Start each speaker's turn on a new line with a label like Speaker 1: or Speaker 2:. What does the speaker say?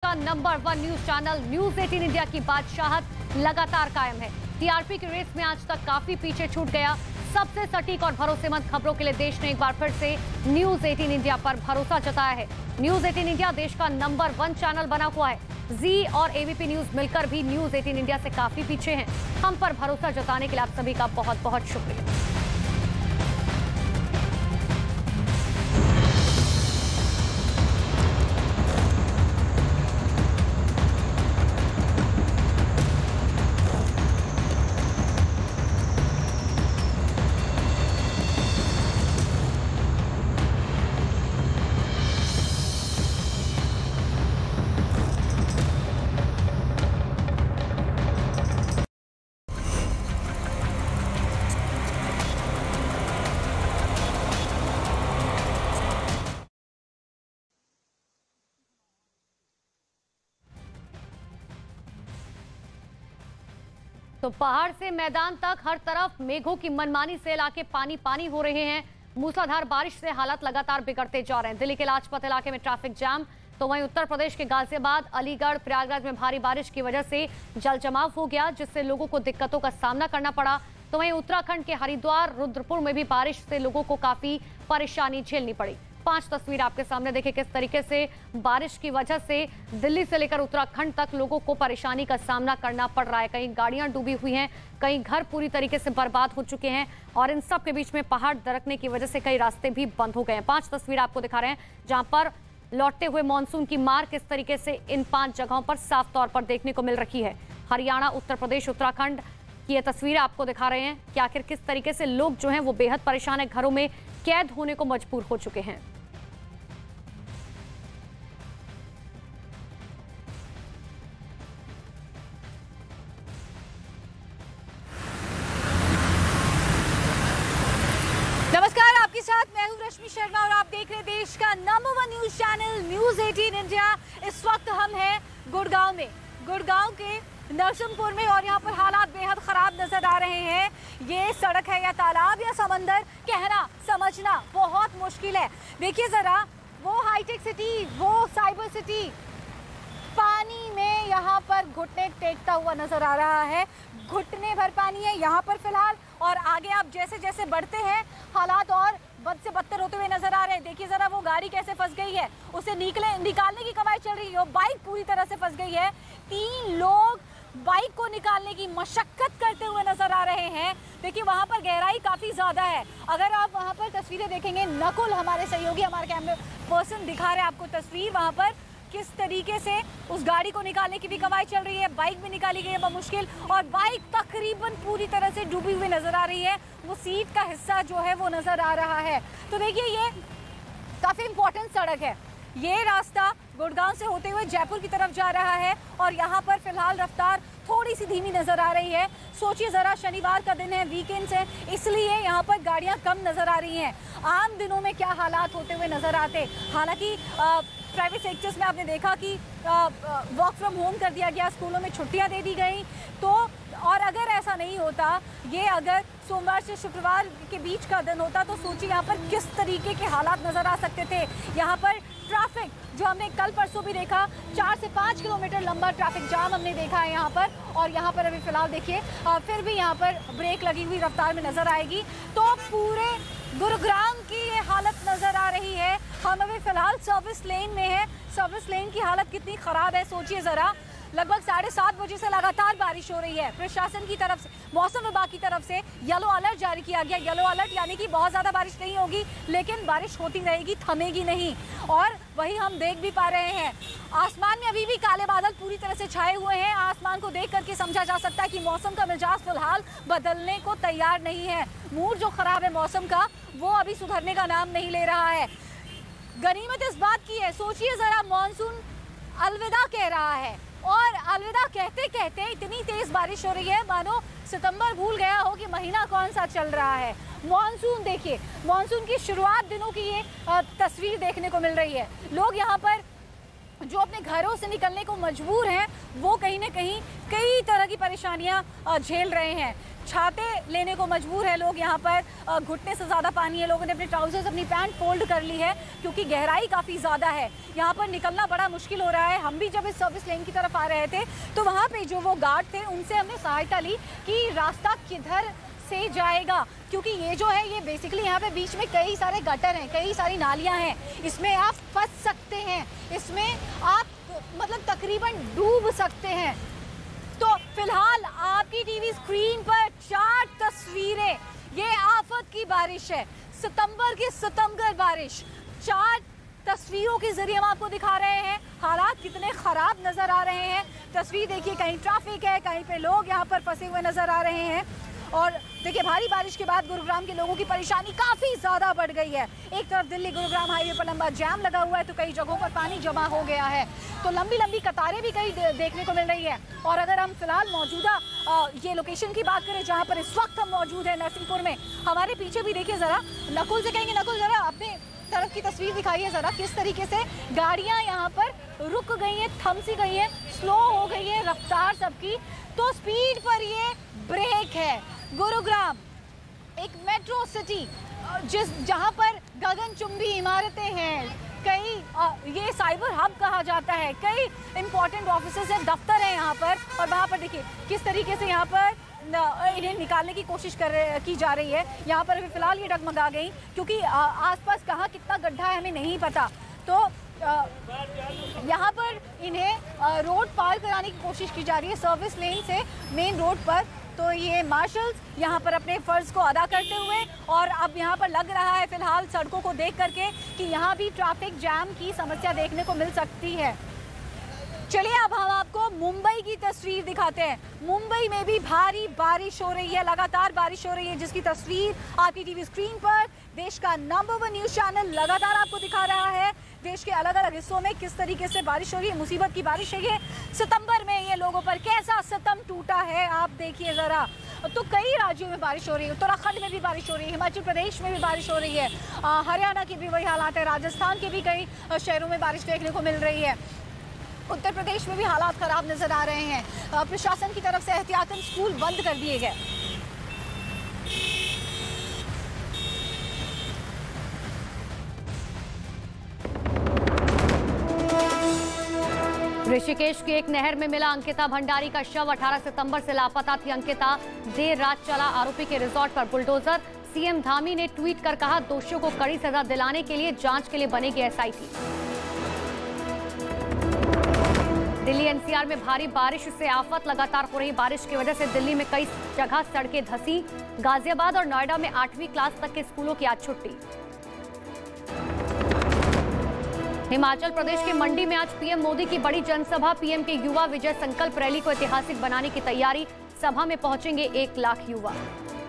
Speaker 1: का number 1 news channel news 18 India की बादशाहत लगातार कायम है। टीआरपी की रेस में आज तक काफी पीछे छूट गया। सबसे सटीक और भरोसेमंद खबरों के लिए देश ने एक बार फिर से न्यूज 18 इंडिया पर भरोसा जताया है। न्यूज 18 इंडिया देश का नंबर 1 चैनल बना हुआ है। जी और एबीपी न्यूज मिलकर भी न्यूज 18 इंडिया से काफी पीछे हैं। हम पर भरोसा जताने के लिए आप सभी का बहुत बहुत शुक्रिया। तो पहाड़ से मैदान तक हर तरफ मेघों की मनमानी से इलाके पानी पानी हो रहे हैं। मूसलाधार बारिश से हालात लगातार बिगड़ते जा रहे हैं। दिल्ली के लाजपत इलाके में ट्रैफिक जाम, तो वहीं उत्तर प्रदेश के गाजियाबाद, अलीगढ़, प्रयागराज में भारी बारिश की वजह से जल जमाव हो गया, जिससे लोगों को दिक्कतों का सामना करना पड़ा। तो वहीं उत्तराखंड के हरिद्वार, रुद्रपुर में भी बारिश से लोगों को काफी परेशानी झेलनी पड़ी। 5 तस्वीर आपके सामने देखिए किस तरीके से बारिश की वजह से दिल्ली से लेकर उत्तराखंड तक लोगों को परेशानी का सामना करना पड़ रहा है। कहीं गाड़ियां डूबी हुई हैं, कहीं घर पूरी तरीके से बर्बाद हो चुके हैं और इन सब के बीच में पहाड़ दरकने की वजह से कई रास्ते भी बंद हो गए हैं। 5 तस्वीर आपको दिखा रहे हैं जहां पर लौटते हुए मानसून की मार किस तरीके से इन 5 जगहों पर साफ तौर पर देखने को मिल रही है। हरियाणा, उत्तर प्रदेश, उत्तराखंड की ये तस्वीर आपको दिखा रहे हैं कि आखिर किस तरीके से लोग जो हैं वो बेहद परेशान है, घरों में कैद होने को मजबूर हो चुके हैं।
Speaker 2: नमस्कार, आपके साथ मैं हूं रश्मि शर्मा और आप देख रहे हैं देश का number 1 news channel news 18 India. इस वक्त हम हैं गुड़गांव में, गुड़गांव के नरसिंहपुर में, और यहाँ पर हालात बेहद खराब नजर आ रहे हैं। ये सड़क है या तालाब या समंदर, कहना समझना बहुत मुश्किल है। देखिए जरा, वो हाईटेक सिटी, वो साइबर सिटी पानी में यहाँ पर घुटने टेकता हुआ नजर आ रहा है। घुटने भर पानी है यहाँ पर फिलहाल, और आगे आप जैसे जैसे बढ़ते हैं हालात और बद से बदतर होते हुए नजर आ रहे हैं। देखिए जरा, वो गाड़ी कैसे फंस गई है, उसे निकालने की कवायद चल रही है। बाइक पूरी तरह से फंस गई है। 3 लोग बाइक को निकालने की मशक्कत करते हुए नजर आ रहे हैं। देखिए वहां पर गहराई काफी ज्यादा है। अगर आप वहां पर तस्वीरें देखेंगे, नकुल हमारे सहयोगी, हमारे कैमरा पर्सन दिखा रहे हैं आपको तस्वीर, वहां पर किस तरीके से उस गाड़ी को निकालने की भी कवायद चल रही है। बाइक भी निकाली गई है बमुश्किल, और बाइक तकरीबन पूरी तरह से डूबी हुई नजर आ रही है। वो सीट का हिस्सा जो है वो नजर आ रहा है। तो देखिए ये काफी इंपॉर्टेंट सड़क है। ये रास्ता गुड़गांव से होते हुए जयपुर की तरफ जा रहा है, और यहाँ पर फिलहाल रफ्तार थोड़ी सी धीमी नजर आ रही है। सोचिए जरा, शनिवार का दिन है, वीकेंड्स है, इसलिए यहाँ पर गाड़ियाँ कम नजर आ रही हैं। आम दिनों में क्या हालात होते हुए नजर आते। हालांकि प्राइवेट सेक्टर्स में आपने देखा कि वर्क फ्रॉम होम कर दिया गया, स्कूलों में छुट्टियां दे दी गई। तो और अगर ऐसा नहीं होता, ये अगर सोमवार से शुक्रवार के बीच का दिन होता, तो सोचिए यहाँ पर किस तरीके के हालात नजर आ सकते थे। यहाँ पर ट्रैफिक जो हमने कल परसों भी देखा, 4 से 5 किलोमीटर लंबा ट्रैफिक जाम हमने देखा है यहाँ पर, और यहाँ पर अभी फिलहाल देखिए फिर भी यहाँ पर ब्रेक लगी हुई रफ्तार में नजर आएगी। तो पूरे गुरुग्राम की ये हालत नजर आ रही है। हम अभी फिलहाल सर्विस लेन में है। सर्विस लेन की हालत कितनी खराब है सोचिए जरा। लगभग 7:30 बजे से लगातार बारिश हो रही है। प्रशासन की तरफ से, मौसम विभाग की तरफ से येलो अलर्ट जारी किया गया। येलो अलर्ट यानी कि बहुत ज़्यादा बारिश नहीं होगी, लेकिन बारिश होती रहेगी, थमेगी नहीं। और वही हम देख भी पा रहे हैं, आसमान में अभी भी काले बादल पूरी तरह से छाए हुए हैं। आसमान को देख करके समझा जा सकता है कि मौसम का मिजाज फिलहाल बदलने को तैयार नहीं है। मूड जो खराब है मौसम का, वो अभी सुधरने का नाम नहीं ले रहा है। गनीमत इस बात की है, सोचिए जरा, मानसून अलविदा कह रहा है, और अलविदा कहते कहते इतनी तेज बारिश हो रही है मानो सितंबर भूल गया हो कि महीना कौन सा चल रहा है। मॉनसून देखिए, मॉनसून की शुरुआत दिनों की ये तस्वीर देखने को मिल रही है। लोग यहाँ पर जो अपने घरों से निकलने को मजबूर हैं, वो कहीं ना कहीं कई तरह की परेशानियां झेल रहे हैं। छाते लेने को मजबूर है लोग। यहाँ पर घुटने से ज़्यादा पानी है, लोगों ने अपने ट्राउजर्स, अपनी पैंट फोल्ड कर ली है क्योंकि गहराई काफ़ी ज़्यादा है। यहाँ पर निकलना बड़ा मुश्किल हो रहा है। हम भी जब इस सर्विस लेन की तरफ आ रहे थे तो वहाँ पे जो वो गार्ड थे उनसे हमने सहायता ली कि रास्ता किधर से जाएगा, क्योंकि ये जो है ये बेसिकली यहाँ पे बीच में कई सारे गटर हैं, कई सारी नालियाँ हैं, इसमें आप फंस सकते हैं, इसमें आप मतलब तकरीबन डूब सकते हैं। तो फिलहाल आपकी टीवी स्क्रीन पर 4 तस्वीरें, ये आफत की बारिश है, सितंबर की सितमगर बारिश। 4 तस्वीरों के जरिए हम आपको दिखा रहे हैं हालात कितने खराब नजर आ रहे हैं। तस्वीर देखिए, कहीं ट्रैफिक है, कहीं पे लोग यहाँ पर फंसे हुए नजर आ रहे हैं। और देखिए, भारी बारिश के बाद गुरुग्राम के लोगों की परेशानी काफ़ी ज़्यादा बढ़ गई है। एक तरफ दिल्ली गुरुग्राम हाईवे पर लंबा जाम लगा हुआ है तो कई जगहों पर पानी जमा हो गया है, तो लंबी लंबी कतारें भी कई देखने को मिल रही है। और अगर हम फिलहाल मौजूदा ये लोकेशन की बात करें जहाँ पर इस वक्त हम मौजूद हैं नरसिंहपुर में, हमारे पीछे भी देखिए ज़रा, नकुल से कहेंगे, नकुल ज़रा अपने तरफ की तस्वीर दिखाइए ज़रा, किस तरीके से गाड़ियाँ यहाँ पर रुक गई हैं, थम सी गई हैं, स्लो हो गई है रफ्तार सबकी। तो स्पीड पर ये ब्रेक है। गुरुग्राम एक मेट्रो सिटी जहाँ पर गगनचुंबी इमारतें हैं, कई ये साइबर हब कहा जाता है, कई इंपॉर्टेंट ऑफिसेज हैं, दफ्तर हैं यहाँ पर। और वहाँ पर देखिए किस तरीके से यहाँ पर इन्हें निकालने की कोशिश की जा रही है। यहाँ पर अभी फिलहाल ये डगमगा गई क्योंकि आसपास कहाँ कितना गड्ढा है हमें नहीं पता। तो यहाँ पर इन्हें रोड पार कराने की कोशिश की जा रही है सर्विस लेन से मेन रोड पर। तो ये मार्शल्स यहाँ पर अपने फ़र्ज़ को अदा करते हुए, और अब यहाँ पर लग रहा है फ़िलहाल सड़कों को देख करके कि यहाँ भी ट्रैफिक जैम की समस्या देखने को मिल सकती है। चलिए अब हम आपको मुंबई की तस्वीर दिखाते हैं। मुंबई में भी भारी बारिश हो रही है, लगातार बारिश हो रही है, जिसकी तस्वीर आपकी टीवी स्क्रीन पर देश का नंबर 1 न्यूज़ चैनल लगातार आपको दिखा रहा है। देश के अलग अलग हिस्सों में किस तरीके से बारिश हो रही है, मुसीबत की बारिश है ये। सितंबर में ये लोगों पर कैसा सितम टूटा है आप देखिए ज़रा। तो कई राज्यों में बारिश हो रही है, उत्तराखंड में भी बारिश हो रही है, हिमाचल प्रदेश में भी बारिश हो रही है, हरियाणा की भी वही हालात है, राजस्थान के भी कई शहरों में बारिश देखने को मिल रही है, उत्तर प्रदेश में भी हालात ख़राब नज़र आ रहे हैं। प्रशासन की तरफ से एहतियातन स्कूल बंद कर दिए गए।
Speaker 1: ऋषिकेश की एक नहर में मिला अंकिता भंडारी का शव। 18 सितंबर से लापता थी अंकिता। देर रात चला आरोपी के रिजॉर्ट पर बुलडोजर। सीएम धामी ने ट्वीट कर कहा, दोषियों को कड़ी सजा दिलाने के लिए जांच के लिए बनेगी एसआईटी। दिल्ली एनसीआर में भारी बारिश से आफत। लगातार हो रही बारिश की वजह से दिल्ली में कई जगह सड़कें धंसी। गाजियाबाद और नोएडा में 8वीं क्लास तक के स्कूलों की आज छुट्टी। हिमाचल प्रदेश के मंडी में आज पीएम मोदी की बड़ी जनसभा। पीएम के युवा विजय संकल्प रैली को ऐतिहासिक बनाने की तैयारी। सभा में पहुंचेंगे 1 लाख युवा।